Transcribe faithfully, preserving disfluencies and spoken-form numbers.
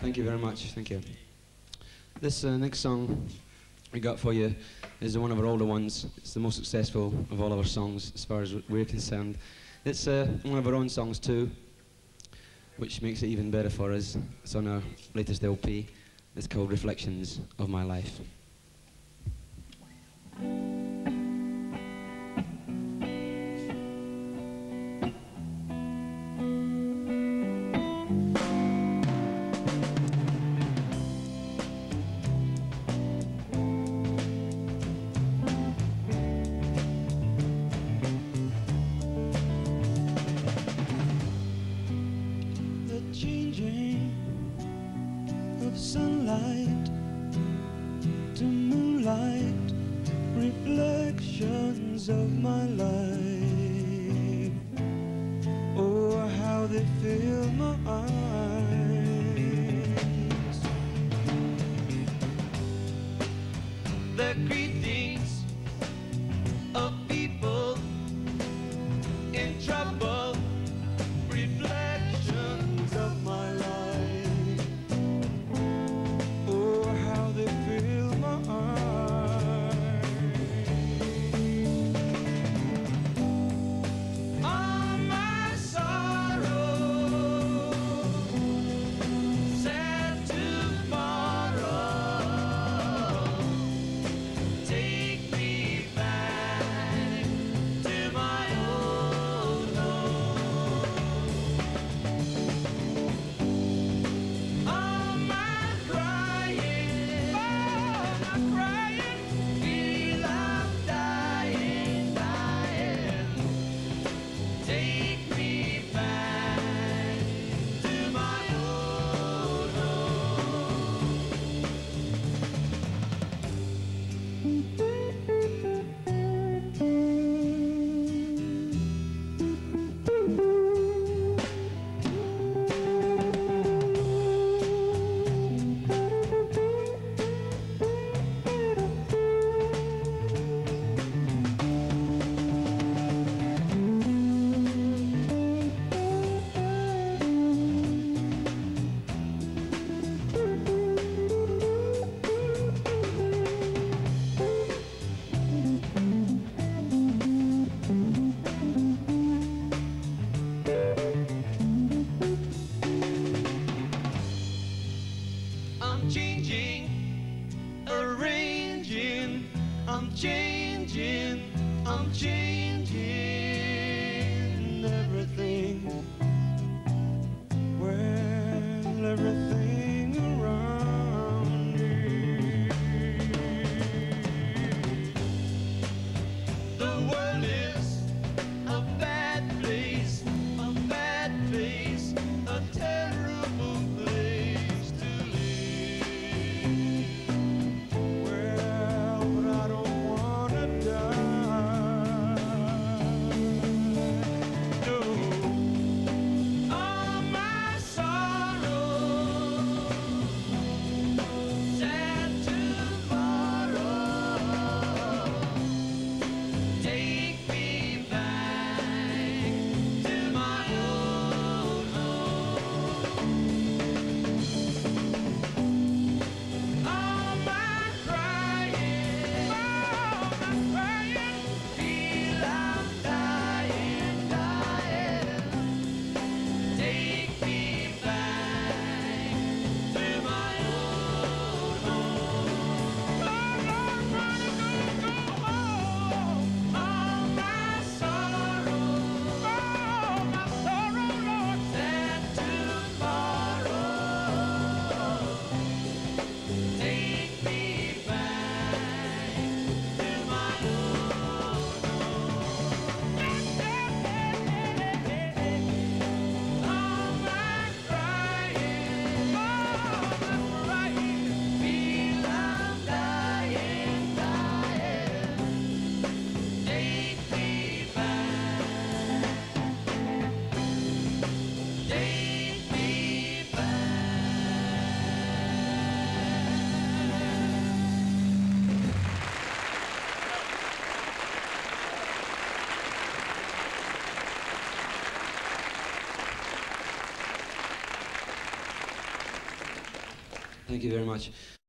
Thank you very much. Thank you. This uh, next song we got for you is one of our older ones. It's the most successful of all of our songs as far as we're concerned. It's uh, one of our own songs too, which makes it even better for us. It's on our latest L P. It's called Reflections of My Life. Sunlight to moonlight, reflections of my life. Oh, how they fill my eyes. The greetings of people in trouble, reflections of my life. I'm changing, arranging, I'm changing, I'm changing everything. Well, everything around me. The world is a bad place, a bad place, a terrible place to live. Well, but I don't wanna die. Thank you very much.